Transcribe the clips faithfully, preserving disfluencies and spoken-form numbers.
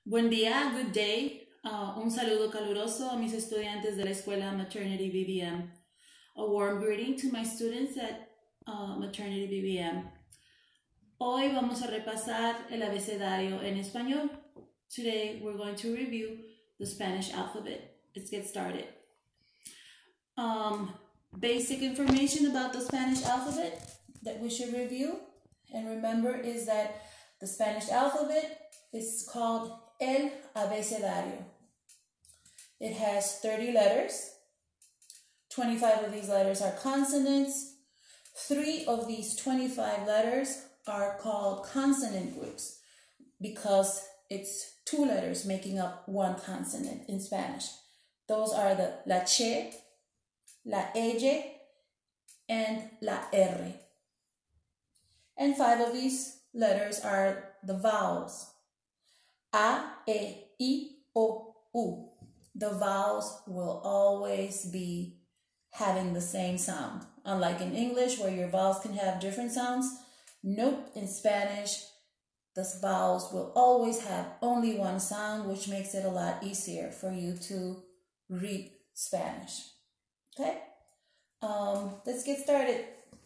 Buen día, good day. Uh, un saludo caluroso a mis estudiantes de la escuela Maternity B B M. A warm greeting to my students at uh, Maternity B B M. Hoy vamos a repasar el abecedario en español. Today we're going to review the Spanish alphabet. Let's get started. Um, basic information about the Spanish alphabet that we should review and remember is that the Spanish alphabet is called El Abecedario. It has thirty letters. twenty-five of these letters are consonants. Three of these twenty-five letters are called consonant groups because it's two letters making up one consonant in Spanish. Those are the la che, la ella, and la r. And five of these letters are the vowels. A, E, I, O, U. The vowels will always be having the same sound. Unlike in English where your vowels can have different sounds, nope, in Spanish, the vowels will always have only one sound, which makes it a lot easier for you to read Spanish. Okay? Um, let's get started.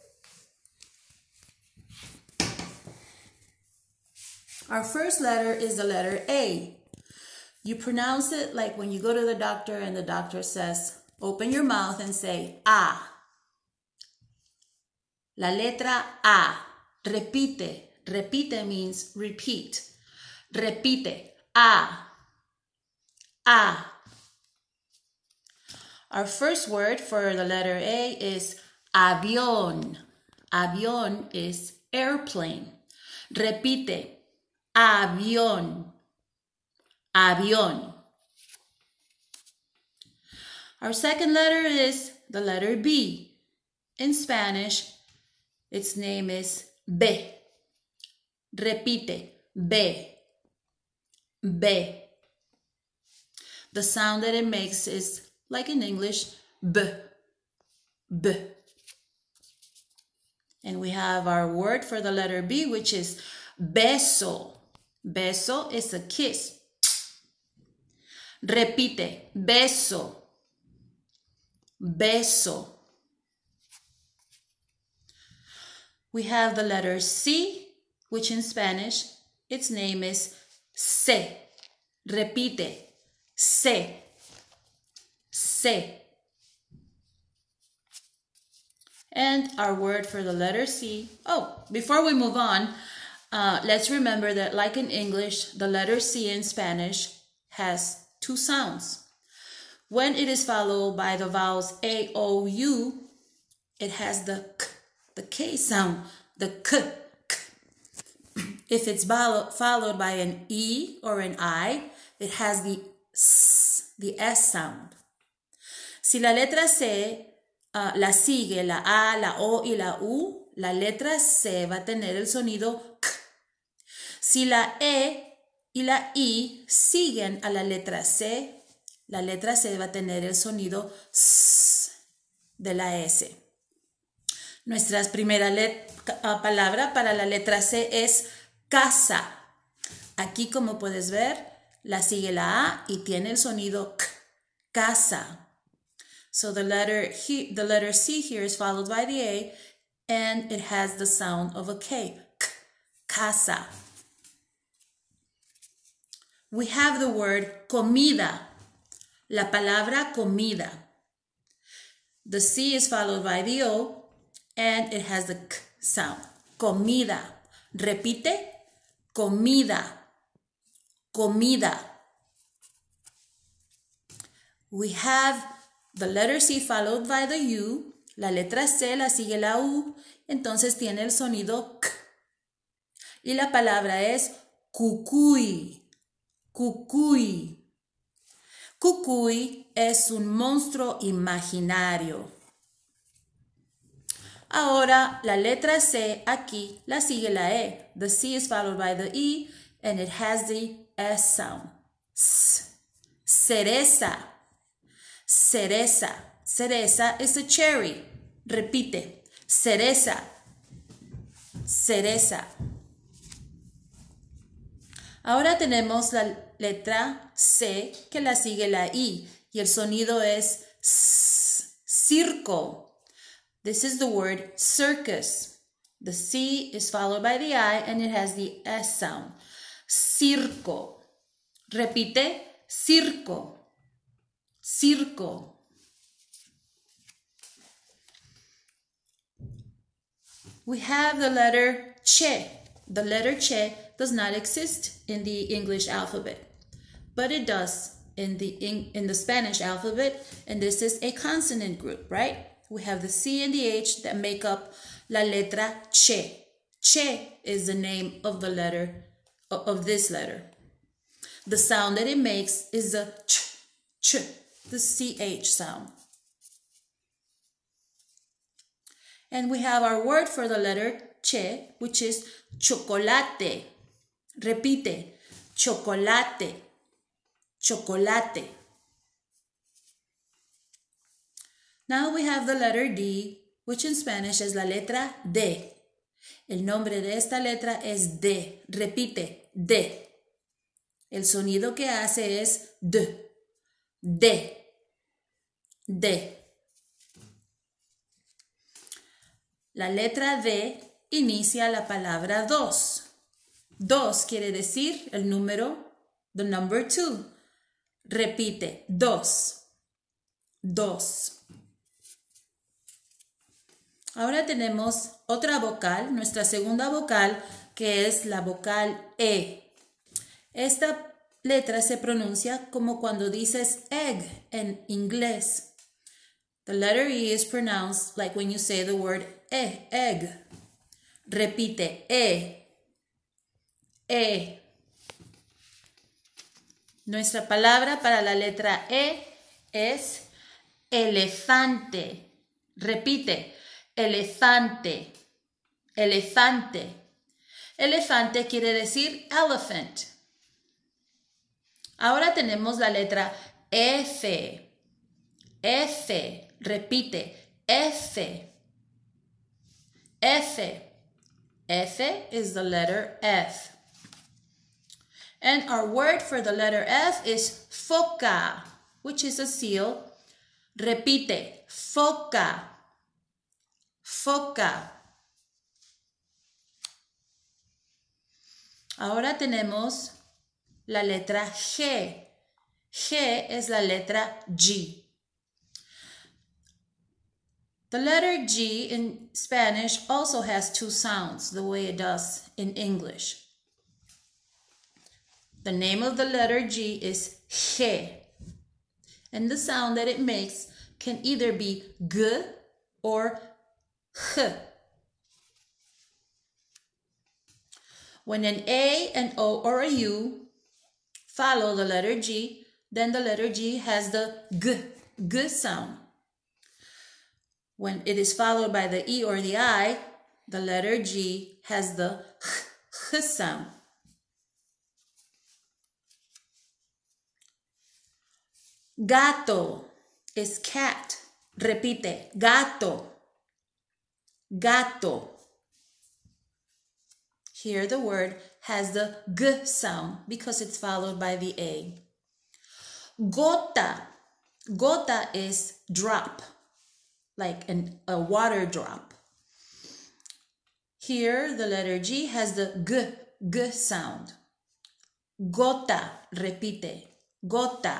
Our first letter is the letter A. You pronounce it like when you go to the doctor and the doctor says, open your mouth and say, A. La letra A. Repite. Repite means repeat. Repite. A. A. Our first word for the letter A is avión. Avión is airplane. Repite. Avión. Avión. Our second letter is the letter B. In Spanish, its name is B. Repite. B. B. The sound that it makes is like in English, B. B. And we have our word for the letter B, which is beso. Beso is a kiss. Repite, beso. Beso. We have the letter C, which in Spanish, its name is se. Repite, se. Se. And our word for the letter C. Oh, before we move on, uh, let's remember that like in English, the letter C in Spanish has two sounds. When it is followed by the vowels A, O, U, it has the K, the K sound, the K, K. If it's followed by an E or an I, it has the S, the S sound. Si la letra C uh, la sigue la A, la O y la U, la letra C va a tener el sonido K. Si la E y la I siguen a la letra C, la letra C va a tener el sonido S de la S. Nuestra primera palabra para la letra C es casa. Aquí, como puedes ver, la sigue la A y tiene el sonido K, casa. So the letter, he, the letter C here is followed by the A and it has the sound of a K, K, casa. We have the word comida, la palabra comida. The C is followed by the O and it has the K sound, comida. Repite, comida, comida. We have the letter C followed by the U, la letra C la sigue la U, entonces tiene el sonido K. Y la palabra es cucuy. Cucuy. Cucuy es un monstruo imaginario. Ahora, la letra C aquí la sigue la E. The C is followed by the E and it has the S sound. S. Cereza. Cereza. Cereza is a cherry. Repite. Cereza. Cereza. Ahora tenemos la letra C que la sigue la I y el sonido es S, circo. This is the word circus. The C is followed by the I and it has the S sound. Circo. Repite, circo. Circo. We have the letter che. The letter che does not exist in the English alphabet, but it does in the, in, in the Spanish alphabet, and this is a consonant group, right? We have the C and the H that make up la letra che. Che is the name of the letter, of this letter. The sound that it makes is the ch, ch, the C H sound. And we have our word for the letter che, which is chocolate. Repite, chocolate, chocolate. Now we have the letter D, which in Spanish is la letra D. El nombre de esta letra es D. Repite, D. El sonido que hace es D. D. D. La letra D inicia la palabra dos. Dos quiere decir el número, the number two. Repite, dos. Dos. Ahora tenemos otra vocal, nuestra segunda vocal, que es la vocal E. Esta letra se pronuncia como cuando dices egg en inglés. The letter E is pronounced like when you say the word e, egg. Repite, E. E. Nuestra palabra para la letra E es elefante. Repite, elefante. Elefante. Elefante quiere decir elephant. Ahora tenemos la letra F. F. Repite, F. F. F is the letter F. And our word for the letter F is foca, which is a seal. Repite, foca. Foca. Ahora tenemos la letra G. G es la letra G. The letter G in Spanish also has two sounds, the way it does in English. The name of the letter G is G, and the sound that it makes can either be G or H. When an A, an O, or a U follow the letter G, then the letter G has the G, G sound. When it is followed by the E or the I, the letter G has the H, H sound. Gato is cat. Repite, gato. Gato. Here the word has the G sound because it's followed by the A. Gota. Gota is drop, like an, a water drop. Here the letter G has the G, G sound. Gota. Repite, gota.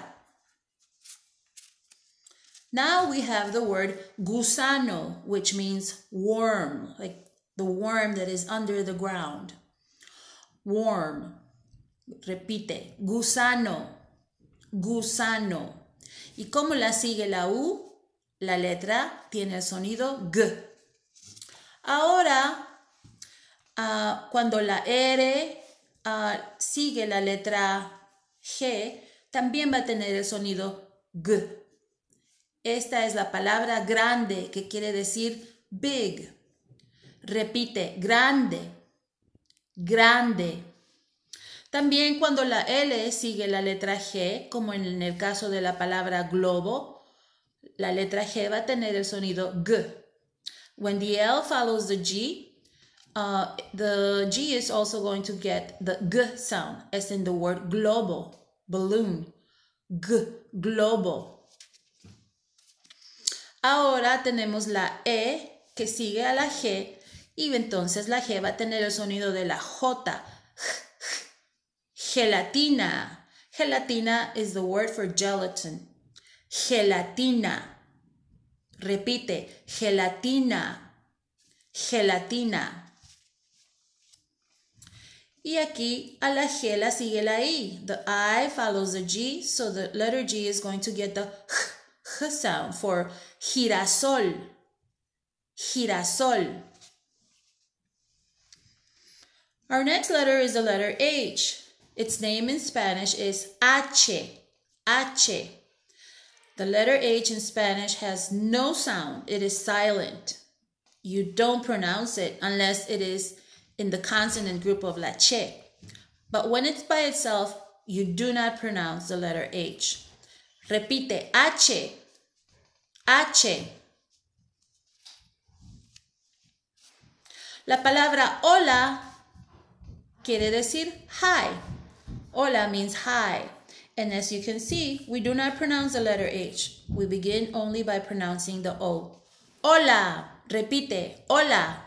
Now we have the word gusano, which means worm, like the worm that is under the ground. Worm. Repite, gusano, gusano. ¿Y cómo la sigue la U? La letra tiene el sonido G. Ahora, uh, cuando la R uh, sigue la letra G, también va a tener el sonido G. Esta es la palabra grande, que quiere decir big. Repite, grande, grande. También cuando la L sigue la letra G, como en el caso de la palabra globo, la letra G va a tener el sonido G. When the L follows the G, uh, the G is also going to get the G sound, as in the word global, balloon, G, global. Ahora tenemos la E que sigue a la G y entonces la G va a tener el sonido de la J. Gelatina. Gelatina is the word for gelatin. Gelatina. Repite, gelatina. Gelatina. Y aquí a la G la sigue la I. The I follows the G, so the letter G is going to get the G sound for girasol. Girasol. Our next letter is the letter H. Its name in Spanish is H. H. The letter H in Spanish has no sound. It is silent. You don't pronounce it unless it is in the consonant group of la che. But when it's by itself, you do not pronounce the letter H. Repite, H. H. La palabra hola quiere decir hi. Hola means hi. And as you can see, we do not pronounce the letter H. We begin only by pronouncing the O. Hola. Repite, hola.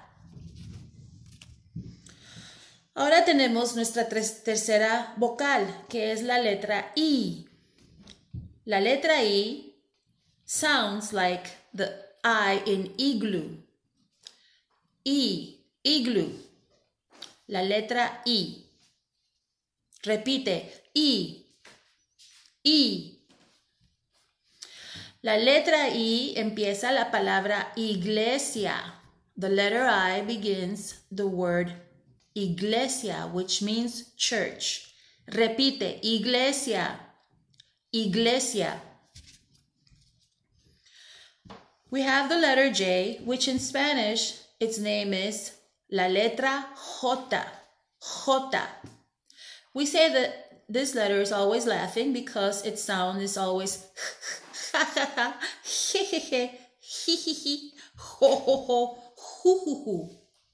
Ahora tenemos nuestra tercera vocal, que es la letra I. La letra I sounds like the I in igloo. I, igloo. La letra I. Repite, I, I. La letra I empieza la palabra iglesia. The letter I begins the word iglesia, which means church. Repite, iglesia, iglesia. We have the letter J, which in Spanish, its name is la letra J, J. We say that this letter is always laughing because its sound is always ha ha ha, he he he, he he he, ho ho ho, hu hu hu.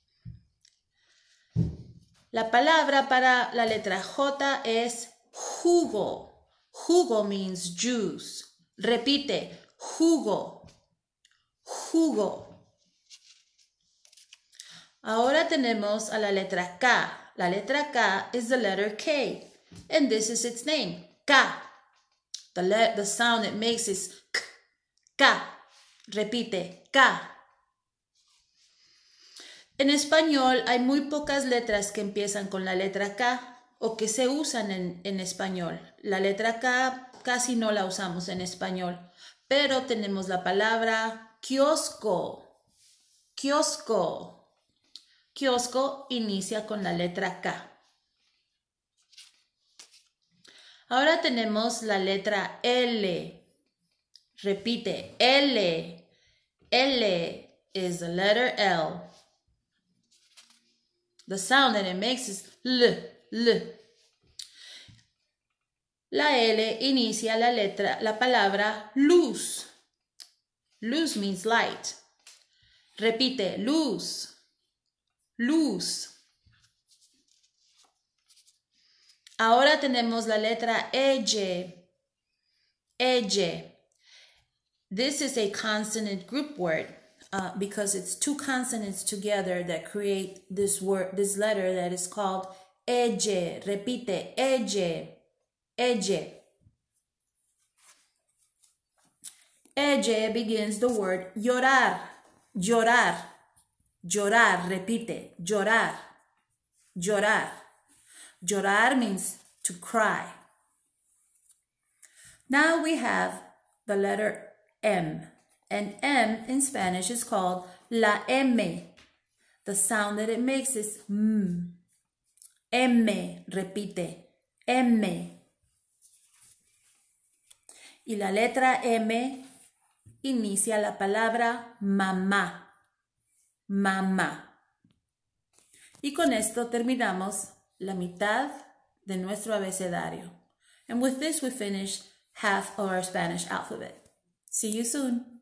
La palabra para la letra J es jugo. Jugo means juice. Repite, jugo, jugo. Ahora tenemos a la letra K. La letra K is the letter K, and this is its name, K. The, le the sound it makes is K, K. Repite, K. En español hay muy pocas letras que empiezan con la letra K o que se usan en, en español. La letra K casi no la usamos en español, pero tenemos la palabra kiosco. Kiosco. Kiosco inicia con la letra K. Ahora tenemos la letra L. Repite, L. L is the letter L. The sound that it makes is L, L. La L inicia la letra, la palabra luz. Luz means light. Repite, luz. Luz. Ahora tenemos la letra E. E. This is a consonant group word uh, because it's two consonants together that create this word, this letter that is called E. Repite, E. E. E begins the word llorar. Llorar. Llorar, repite, llorar, llorar. Llorar means to cry. Now we have the letter M, and M in Spanish is called la M. The sound that it makes is M. M, repite, M. Y la letra M inicia la palabra mamá. Mamá. Y con esto terminamos la mitad de nuestro abecedario. And with this we finish half of our Spanish alphabet. See you soon.